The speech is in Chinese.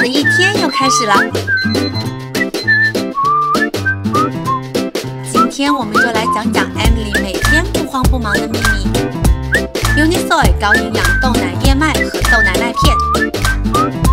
的一天又开始了。今天我们就来讲讲 Emily 每天不慌不忙的秘密。Unisoy 高营养豆奶燕麦和豆奶麦片。